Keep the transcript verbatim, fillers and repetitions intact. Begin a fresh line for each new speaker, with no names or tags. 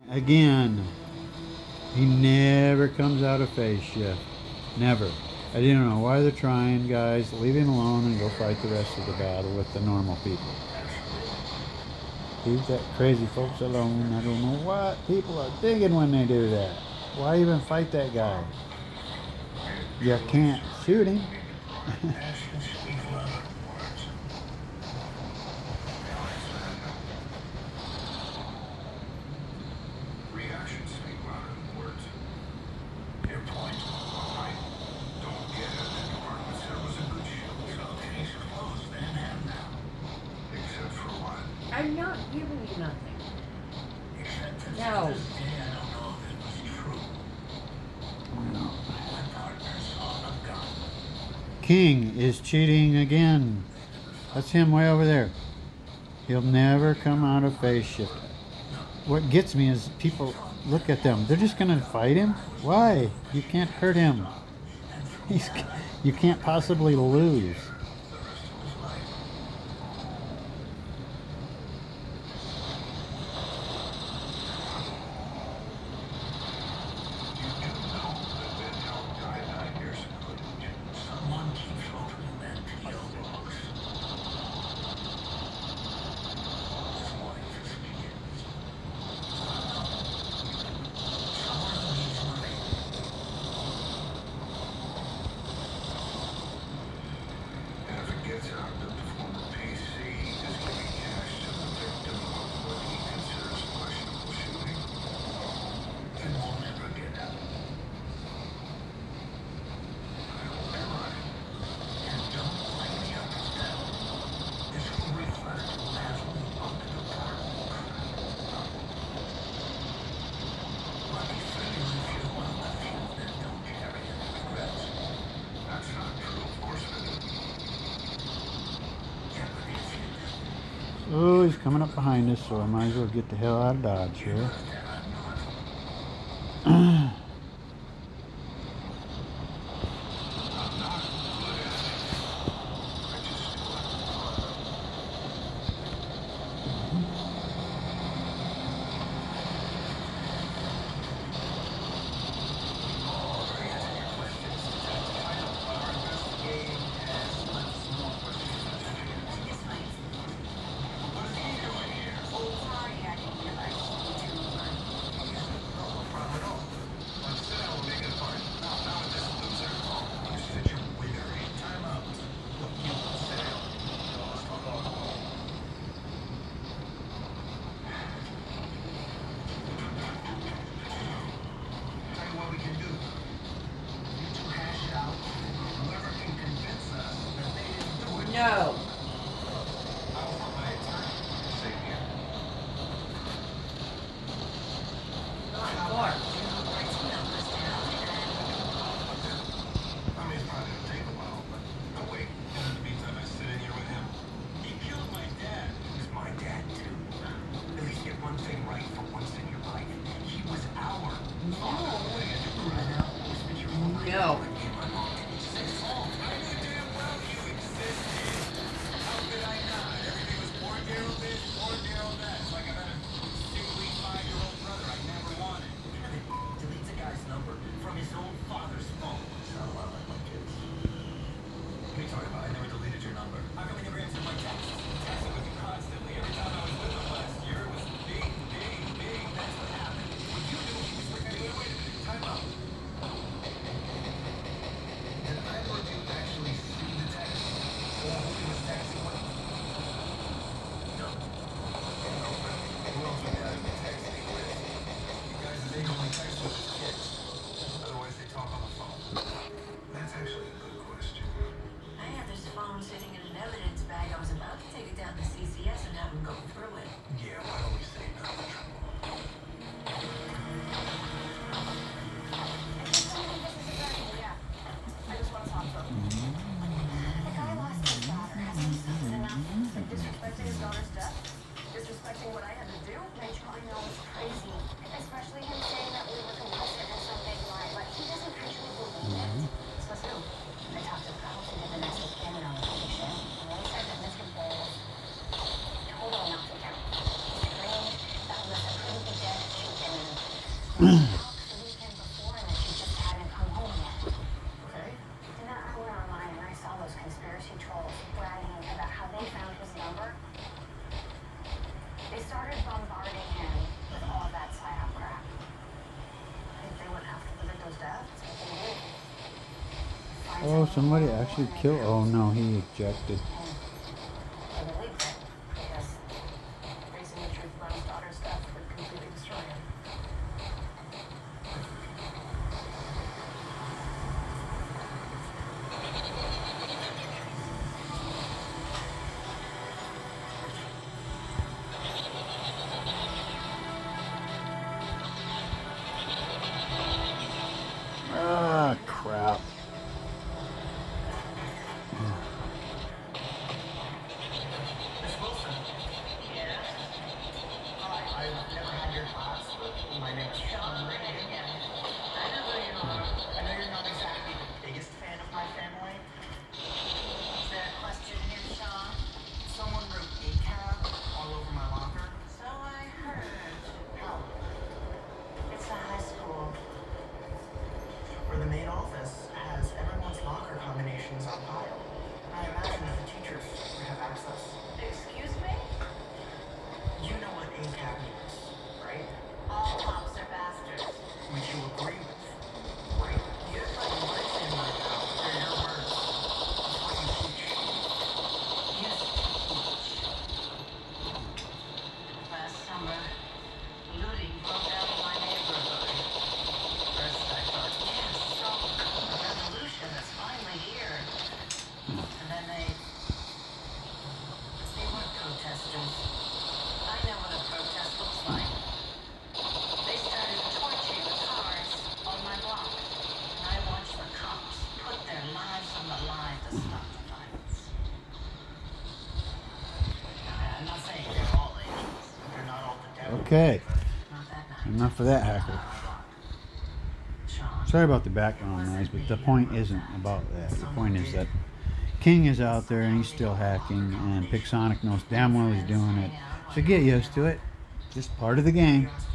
again. He never comes out of phase shift. Never. I don't know why they're trying, guys. Leave him alone and go fight the rest of the battle with the normal people. Leave that crazy folks alone. I don't know what people are thinking when they do that. Why even fight that guy? You can't shoot him.
I'm not giving you nothing. No.
King is cheating again. That's him way over there. He'll never come out of phase shift. What gets me is people look at them. They're just going to fight him? Why? You can't hurt him. He's, you can't possibly lose. Oh, he's coming up behind us, so I might as well get the hell out of Dodge here.
weekend before and that she just hadn't come home yet.
Okay.
And then I went online and I saw those conspiracy trolls bragging about how they found his number. They started bombarding him with all of that psyop crap.
I think they went after the victim's dad.
That's what they did. Find
Oh,
someone
somebody
horrible
actually
and they
killed. Oh
pounced.
no, he ejected.
And I believed it because
Facing the truth about his daughter's death would completely destroy him.
Ah, crap.
Miss Wilson.
yeah.
Hi, I've never had your class, but my name is Sean Ray.
I know who you are.
I know you're not exactly the biggest fan of my family.
Is there a question here, Sean?
Someone wrote A C A B all over my locker.
So I heard.
How?
It's a high school.
Where the main office has everyone's locker combinations on file. I imagine that the teachers would have access.
Excuse me?
You know what A C A B means, right?
All cops are bastards.
Which you agree with. Right. You're putting words in my mouth. They're your words. It's what you teach.
Used to teach. Last summer, looting broke out in my neighborhood. First I thought, yes, so a revolution is finally here. And then they... They weren't protesters. I know what a protest looks like. They started torching the cars on my block. And I watched the cops put their lives on the line to stop the violence. I'm not saying they're all angels.
They're not all the devil.
Okay,
Not that night.
enough of that hacker.
Sean.
Sorry about the background noise, but the point isn't about that. The point is that King is out there and he's still hacking, and Pixonic knows damn well he's doing it. So get used to it. Just part of the game.